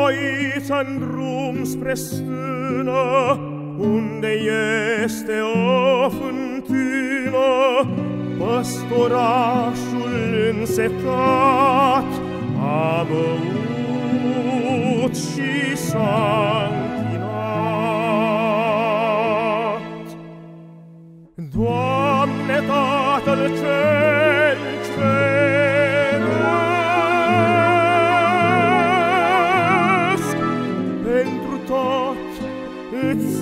Troița-n drum spre stână, unde este o fântână, păstorașul însetat a băut și s-a închinat. Doamne, Tatăl cel ceresc, pentru tot îți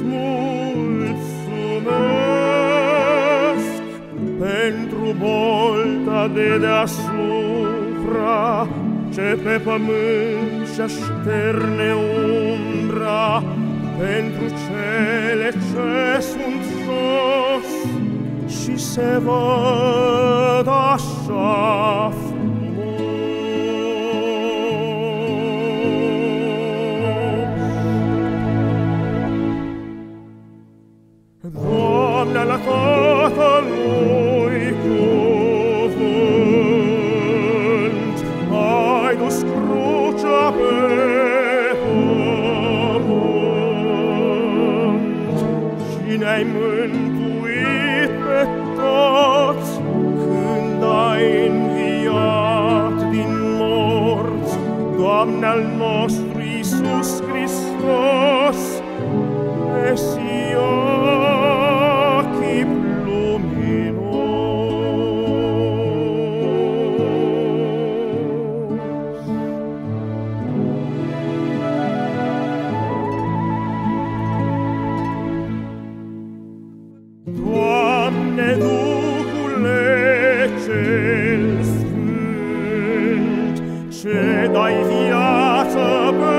mulțumesc, pentru bolta de deasupra, ce pe pământ și-așterne umbra, pentru cele ce sunt jos și se văd așa frumos. Doamne, la Tatălui cuvânt, ai dus crucea pe pământ și ne-ai mântuit pe toți când ai înviat din morți. Doamne al nostru Iisus Hristos, Mesia chip luminos. Doamne, Duhule cel Sfânt, ce dai viață pe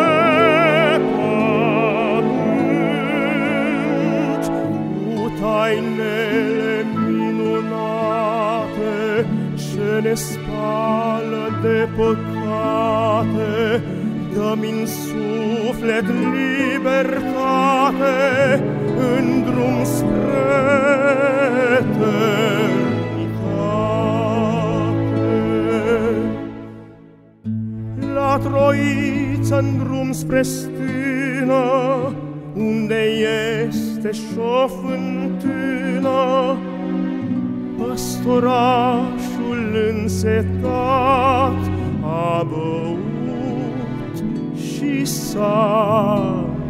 pământ, cu tainele minunate ce ne spală de păcate, dă-mi în suflet libertate, în drum spre eternitate. La Troiță-n drum spre stână, unde este și-o fântână, păstorașul însetat a băut și s-a